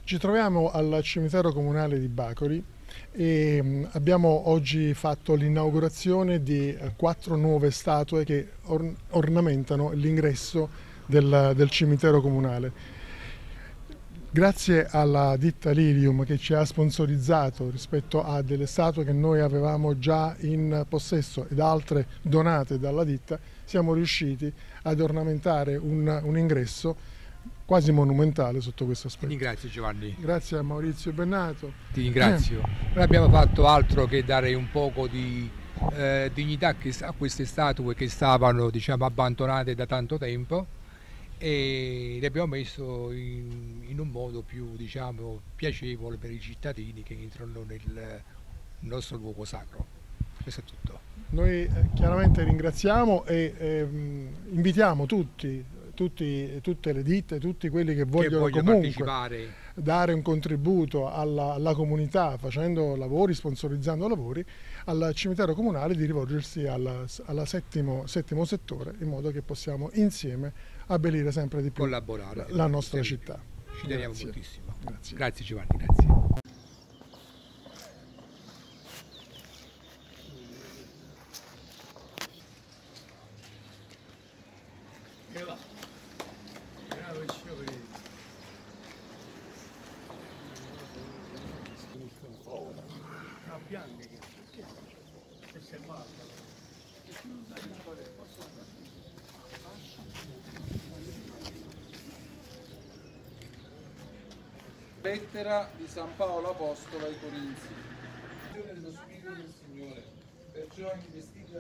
Ci troviamo al cimitero comunale di Bacori e abbiamo oggi fatto l'inaugurazione di 4 nuove statue che ornamentano l'ingresso del cimitero comunale. Grazie alla ditta Lilium che ci ha sponsorizzato rispetto a delle statue che noi avevamo già in possesso ed altre donate dalla ditta, siamo riusciti ad ornamentare un ingresso quasi monumentale sotto questo aspetto. Ti ringrazio Giovanni. Grazie a Maurizio Bennato. Ti ringrazio. Non abbiamo fatto altro che dare un poco di dignità a queste statue che stavano, diciamo, abbandonate da tanto tempo, e le abbiamo messo in un modo più, diciamo, piacevole per i cittadini che entrano nel nostro luogo sacro. Questo è tutto. Noi chiaramente ringraziamo e invitiamo tutte le ditte, tutti quelli che vogliono comunque dare un contributo alla comunità facendo lavori, sponsorizzando lavori, al cimitero comunale di rivolgersi al settimo settore, in modo che possiamo insieme abbellire sempre di più collaborare la nostra città. Ci teniamo moltissimo. Grazie. Grazie Giovanni, grazie. Lettera di San Paolo Apostolo ai Corinzi. Dello Spirito del Signore, perciò investite